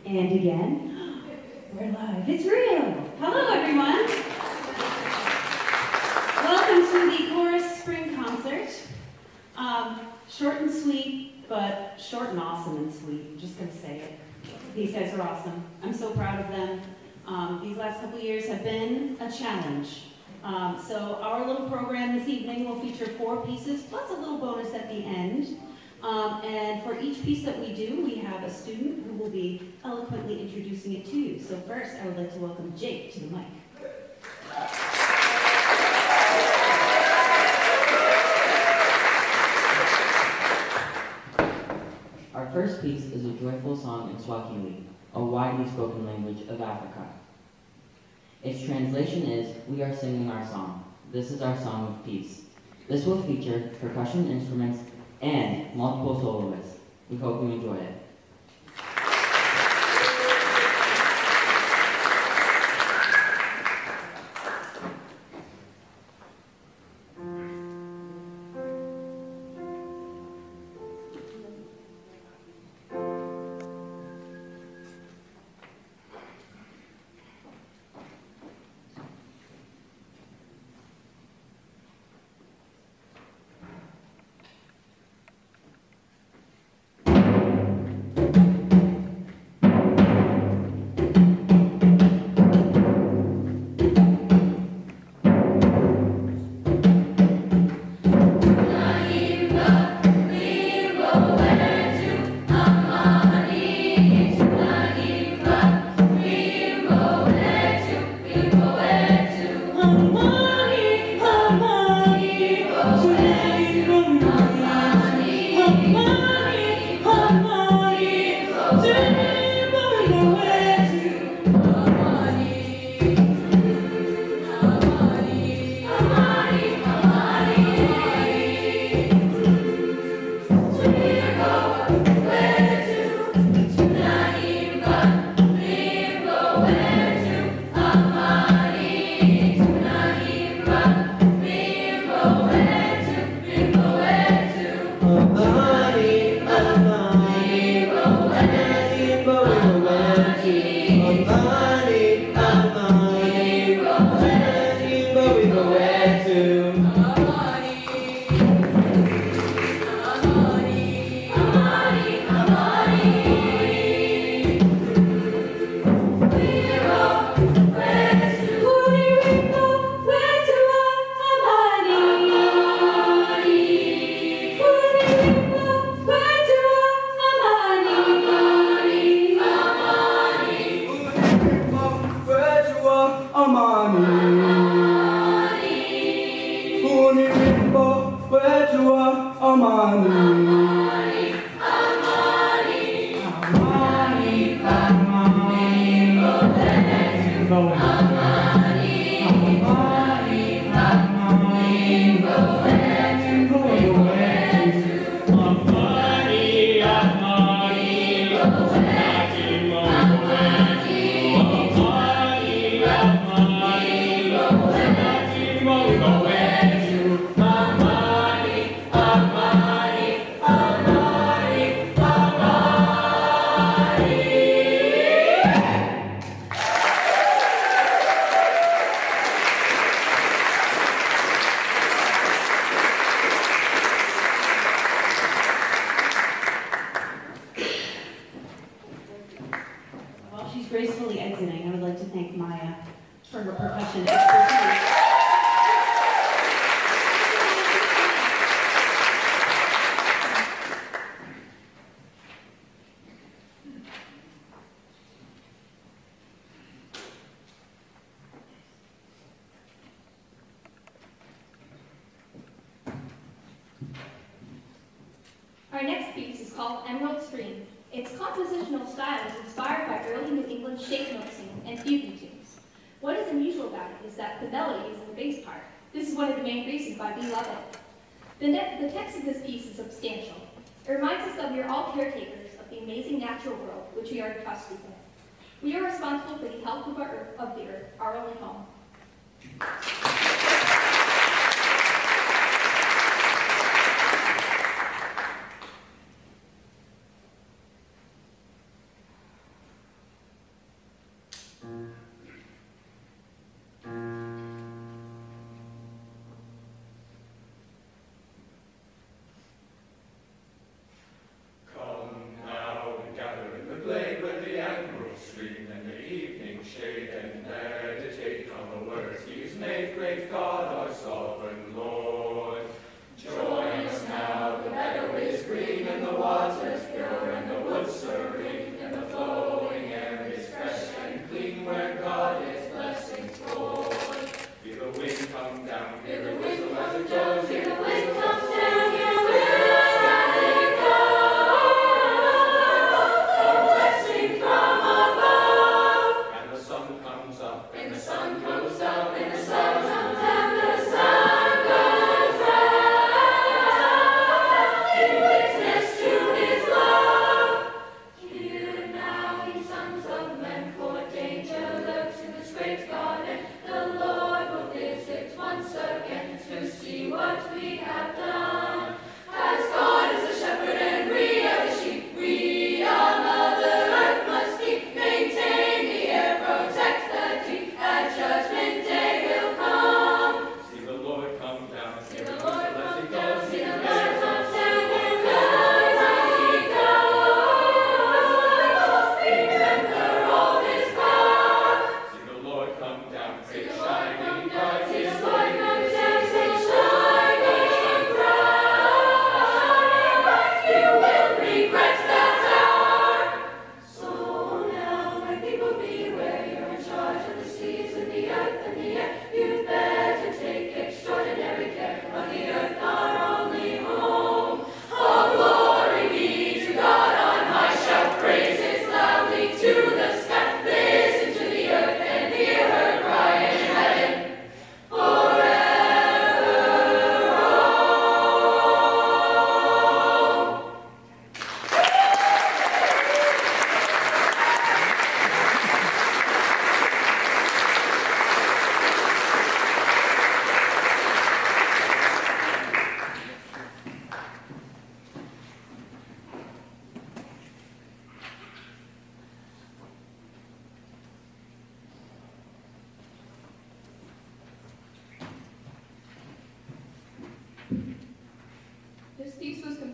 And again, we're live. It's real. Hello, everyone. Welcome to the Chorus Spring Concert. Short and sweet, but short and awesome and sweet. I'm just going to say it. These guys are awesome. I'm so proud of them. These last couple years have been a challenge. So our little program this evening will feature 4 pieces, plus a little bonus at the end. And for each piece that we do, we have a student who will be eloquently introducing it to you. So first, I would like to welcome Jake to the mic. Our first piece is a joyful song in Swahili, a widely spoken language of Africa. Its translation is, "We are singing our song. This is our song of peace." This will feature percussion instruments and multiple soloists. We hope you enjoy it. Our next piece is called Emerald Stream. Its compositional style is inspired by early New England shape noticing and fugue tunes. What is unusual about it is that the melody is in the bass part. This is one of the main reasons why we love it. The text of this piece is substantial. It reminds us that we are all caretakers of the amazing natural world which we are entrusted with. We are responsible for the health of the earth, our only home.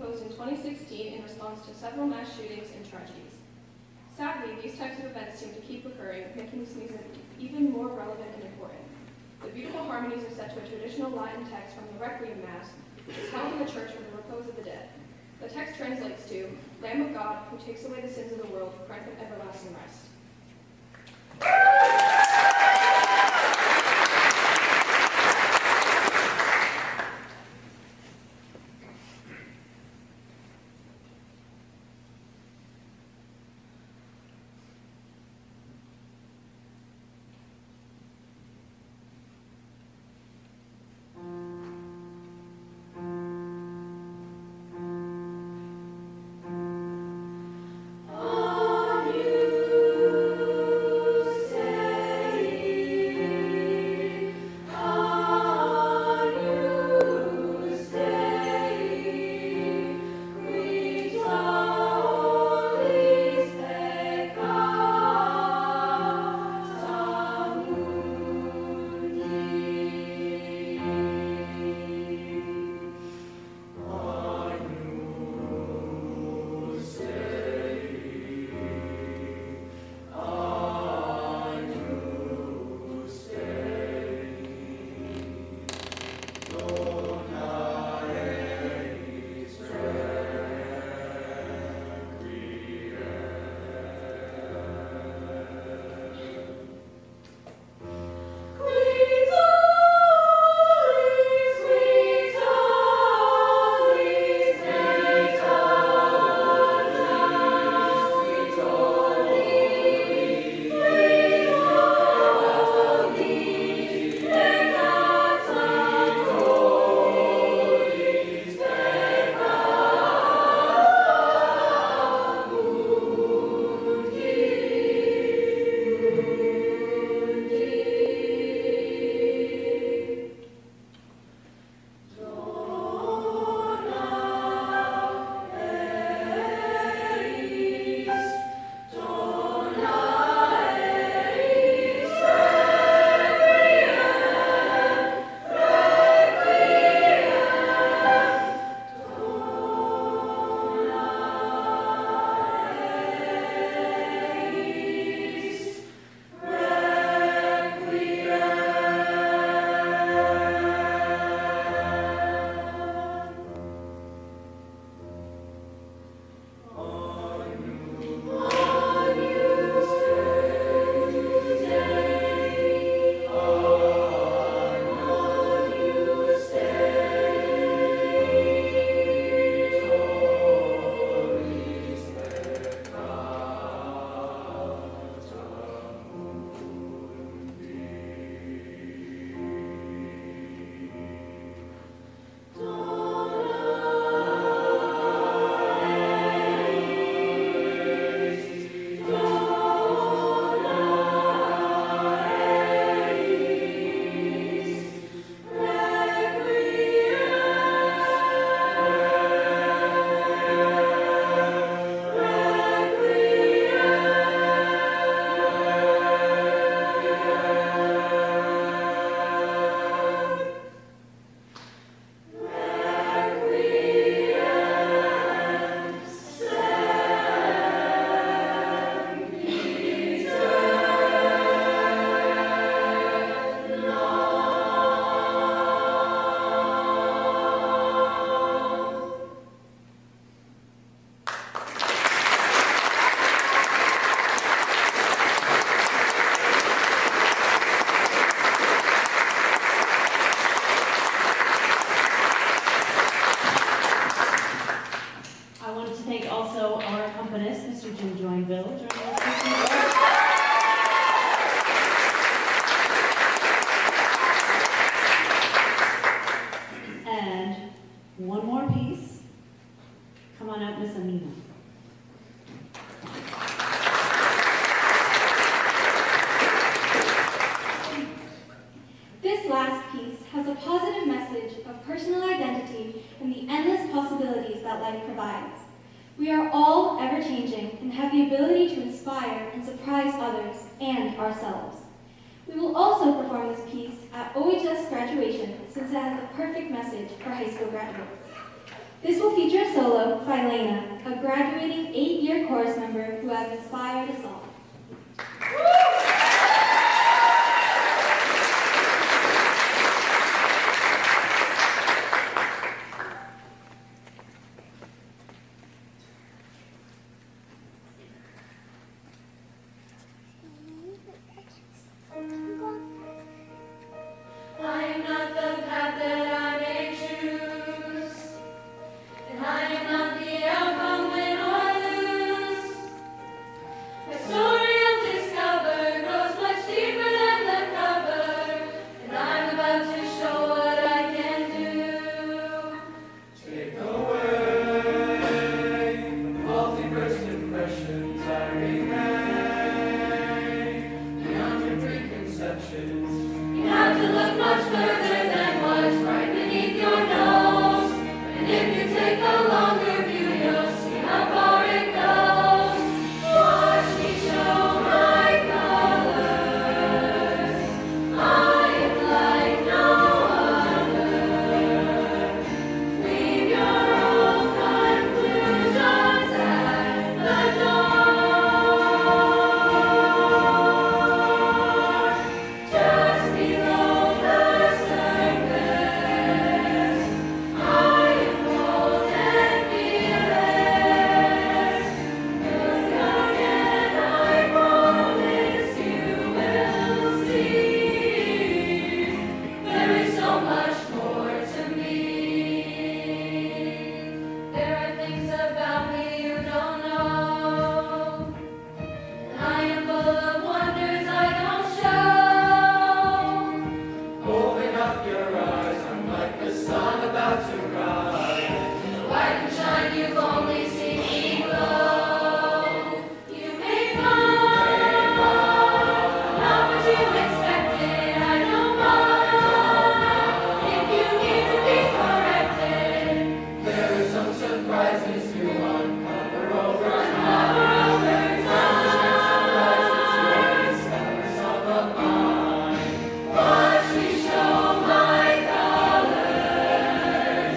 composed in 2016 in response to several mass shootings and tragedies. Sadly, these types of events seem to keep recurring, making this music even more relevant and important. The beautiful harmonies are set to a traditional Latin text from the Requiem Mass, which is held in the church for the repose of the dead. The text translates to, Lamb of God, who takes away the sins of the world, grant them everlasting rest. We are all ever-changing and have the ability to inspire and surprise others and ourselves. We will also perform this piece at OHS graduation since it has the perfect message for high school graduates. This will feature a solo by Lena, a graduating 8-year chorus member who has inspired us all. I am not the path that I may choose, and I am not the outcome win or lose. My story I'll discover grows much deeper than the cover, and I'm about to show what I can do. Take away the faulty first impressions I remain beyond your preconceptions. You have to look much further than what's right beneath your nose. And if you take a longer view, you'll see how far it goes. Watch me show my colors. I am like no other. Leave your own conclusions at the door. Just below the surface, I am bold and fearless. Look again, I promise you will see. There is so much more to me. There are things about me you don't know. And I am full of wonders I don't show. Open up your eyes, I'm like the sun about to rise. The light and shine you've only seen me glow. You may find not what you expected. I know why. If you need to be corrected, There are some surprises to uncover over time. Some of mine. watch me show my colors.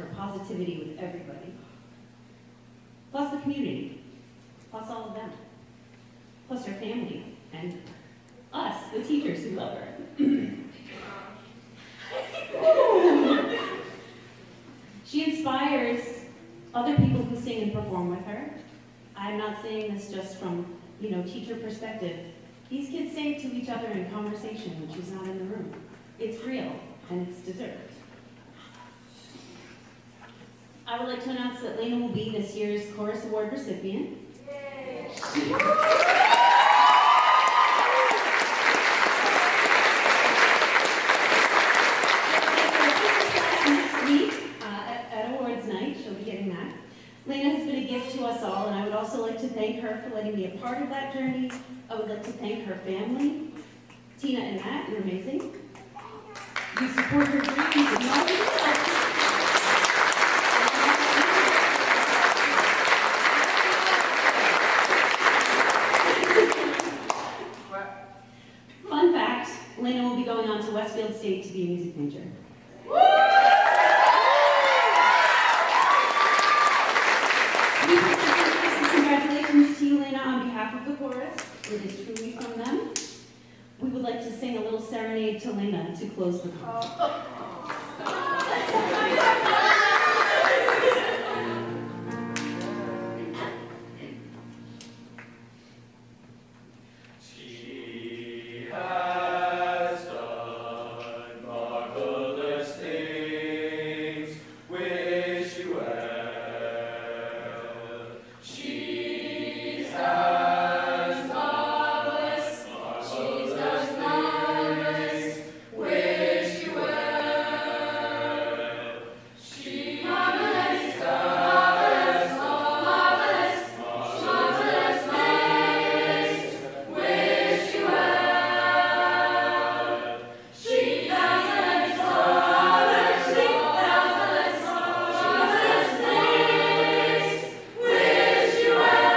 her positivity with everybody. Plus the community, plus all of them, plus her family, and us, the teachers who love her. She inspires other people who sing and perform with her. I'm not saying this just from, teacher perspective. These kids say it to each other in conversation when she's not in the room. It's real, and it's deserved. I would like to announce that Lena will be this year's Chorus Award recipient. Yay. Next week, at awards night, she'll be getting that. Lena has been a gift to us all, and I would also like to thank her for letting me a part of that journey. I would like to thank her family. Tina and Matt, you're amazing. You support her dreams and all you Fun fact, Lena will be going on to Westfield State to be a music major. Congratulations to you, Lena, on behalf of the chorus. It is truly from them. We would like to sing a little serenade to Lena to close the concert. She has done marvelous things. Wish you well. She has marvelous things. Wish you well. She marvelous things. Wish you well. She marvelous things. Wish you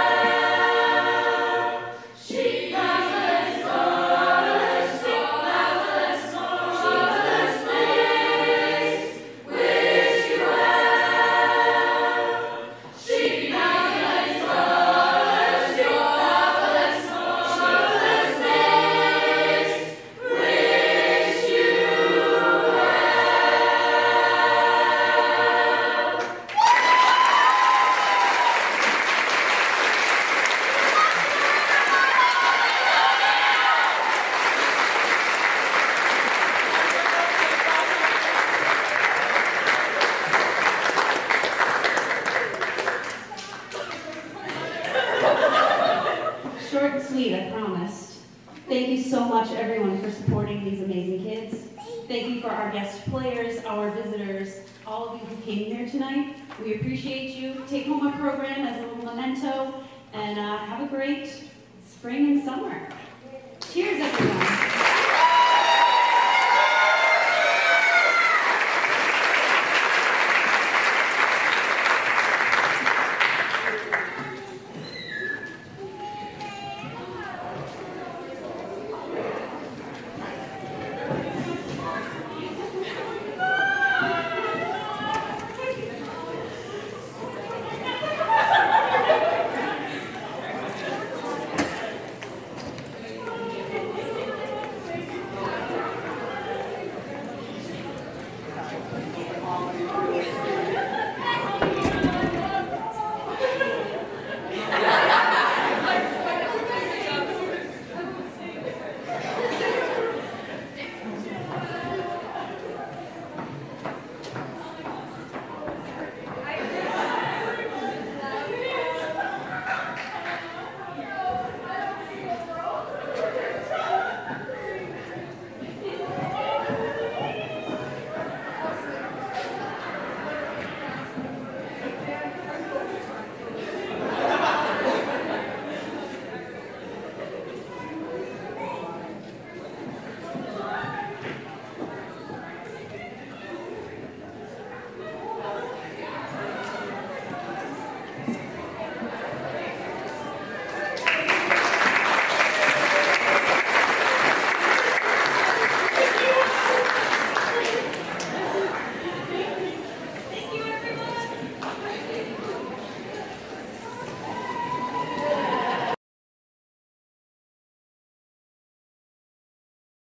well. She marvelous things. Wish you well. She marvelous Short and sweet, I promised. Thank you so much, everyone, for supporting these amazing kids. Thank you for our guest players, our visitors, all of you who came here tonight. We appreciate you. Take home our program as a little memento, and have a great spring and summer. Cheers, everyone.